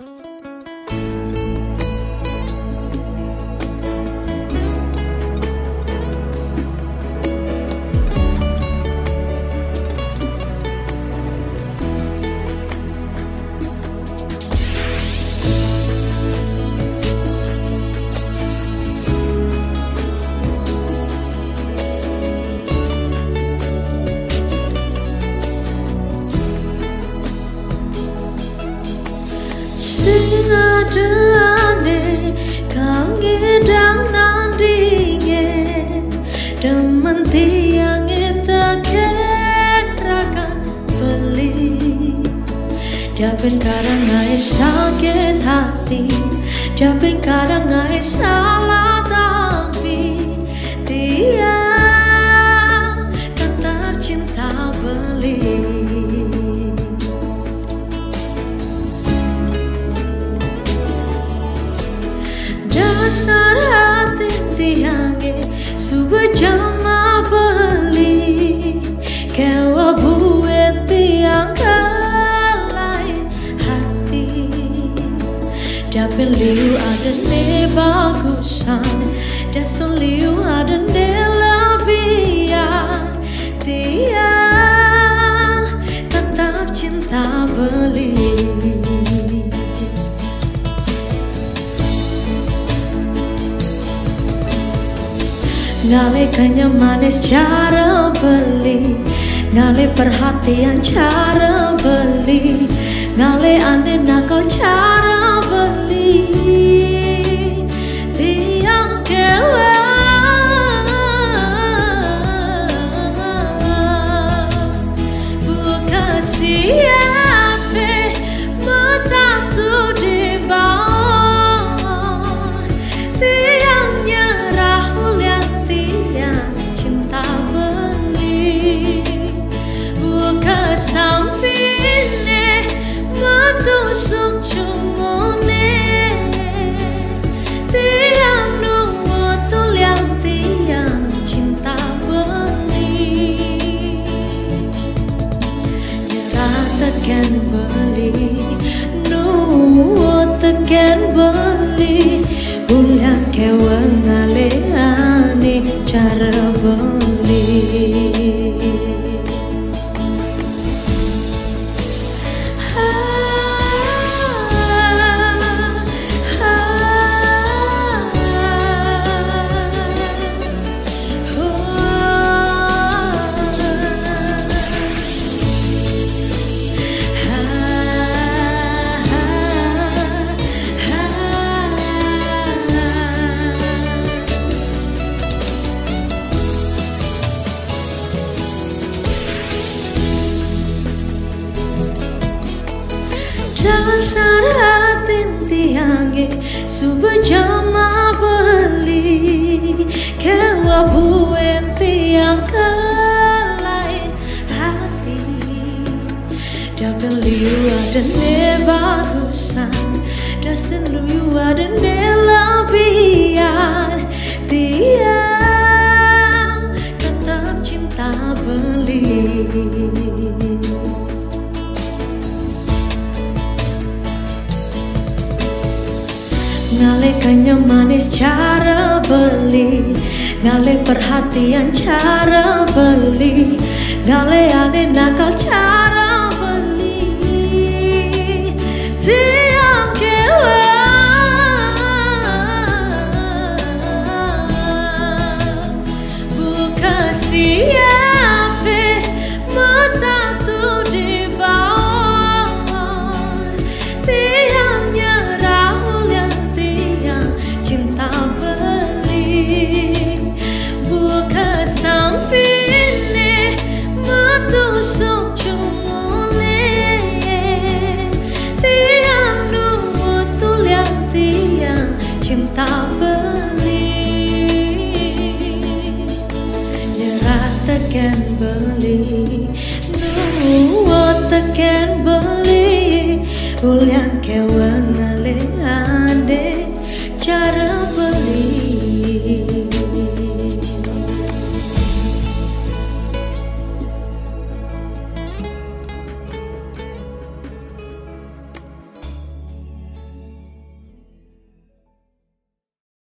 Sing adane kangen dang nandinge demen tiang itaken rakan beli Japin kadang ngai sakit hati Japin kadang ngai salah tapi dia tetap cinta beli Dasar hati tiangge subuh jama beli Kewa buat tiang lain hati Dapin liu ada ne bagusan Deston liu ada ne lebihan Tiang tetap cinta beli Ngale kanya manis cara beli Ngale perhatian cara beli Ngale aneh nakal cara beli Tiang kewa Buka siapa Metatu di bawah Tiang nyerah Sampine matusuk cumone tiang nunggu tuliang tiang cinta beli nyerah tekan beli nunggu tekan beli ulang kewan ngaleane cara beli Dasar hati tiangge subuh jama beli Kewa buat tiang lain hati Dapin liu ada ne bagusan Destin liu ada ne lebihan Tiang tetap cinta beli Ngale kanya manis cara beli Ngale perhatian cara beli Ngale aneh nakal cara beli Tiang kewa Buka siapa Metatu di bawah Tiang nyerah cinta beli buka sampine matusuk cumone tiang nunggu tuliang tiang cinta beli nyerah tekan beli nunggu tekan beli ulian kewan